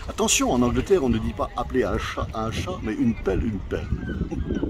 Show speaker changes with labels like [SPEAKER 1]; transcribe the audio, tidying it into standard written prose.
[SPEAKER 1] Attention, en Angleterre, on ne dit pas appeler un chat, mais une pelle, une pelle.